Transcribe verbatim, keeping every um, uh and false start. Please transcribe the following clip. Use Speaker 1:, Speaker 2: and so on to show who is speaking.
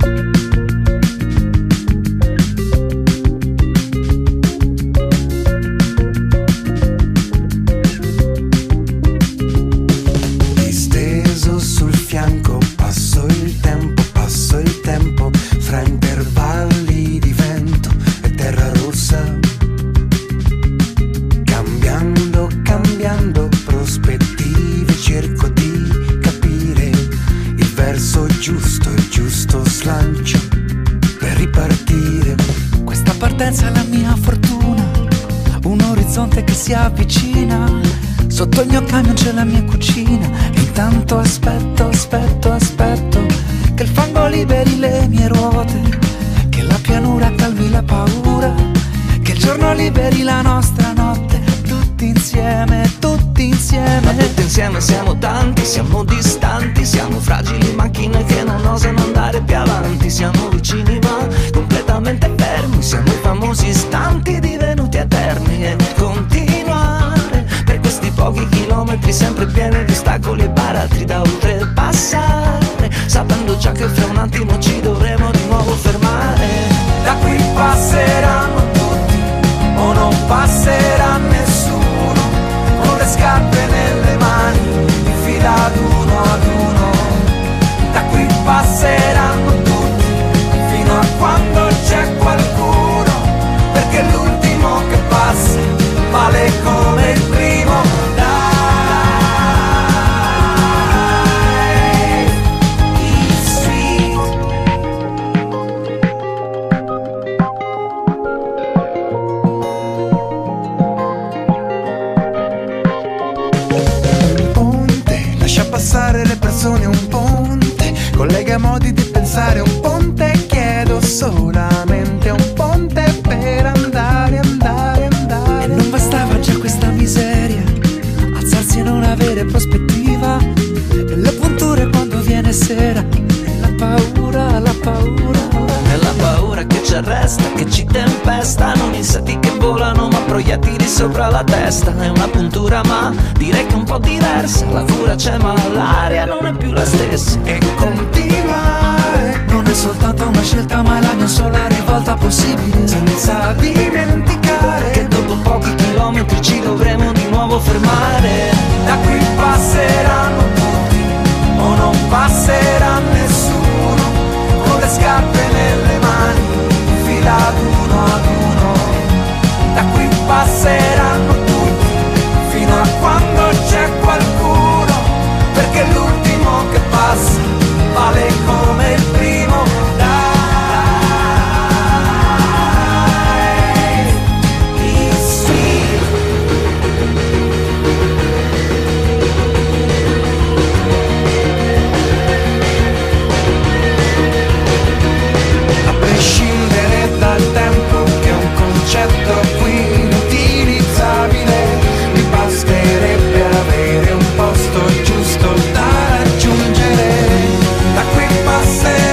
Speaker 1: Disteso sul fianco passo il tempo, passo il tempo fra intervalli di vento e terra rossa, cambiando, cambiando prospettive, cerco di capire il verso giusto, il giusto slancio per ripartire.
Speaker 2: Questa partenza è la mia fortuna, un orizzonte che si avvicina. Sotto il mio camion c'è la mia cucina e intanto aspetto, aspetto, aspetto che il fango liberi le mie ruote, che la pianura calmi la paura, che il giorno liberi la nostra notte. Tutti insieme, tutti insieme.
Speaker 3: Ma tutti insieme siamo tanti, siamo distanti, siamo fragili macchine che non osano andare più avanti. Siamo vicini ma completamente fermi, siamo i famosi istanti divenuti eterni. E continuare per questi pochi chilometri sempre pieni di ostacoli e baratri da oltrepassare, sapendo già che fra un attimo ci dovremo di nuovo fermare.
Speaker 1: Da qui passeranno tutti o non passerà nessuno, con le scarpe nelle mani, in fila ad uno ad uno. Da qui passeranno tutti fino a quando c'è qualcuno, perché l'ultimo che passa vale come il primo. Passare le persone, un ponte collega modi di pensare, un ponte chiedo solamente un ponte per andare, andare, andare.
Speaker 2: E non bastava già questa miseria, alzarsi e non avere prospettiva, e le punture quando viene sera, e la paura, la paura.
Speaker 3: È la paura che ci arresta, che ci tempesta, non insetti che volano ma proiettili sopra la testa. È una puntura ma direi che un po' diversa, la cura c'è ma l'aria non è più la stessa.
Speaker 1: E continuare
Speaker 2: non è soltanto una scelta ma è la mia sola rivolta possibile,
Speaker 1: senza dimenticare
Speaker 3: che dopo pochi chilometri ci dovremo di nuovo fermare.
Speaker 1: Da qui passeranno tutti o non passerà nessuno, con le scarpe nelle mani, in fila ad uno ad uno. Da qui passeranno tutti fino a quando c'è qualcuno, perché l'ultimo che passa vale come il primo. Dai, sì. A prescindere dal tempo, che è un concetto qui inutilizzabile, mi basterebbe avere un posto giusto da raggiungere. Da qui passerà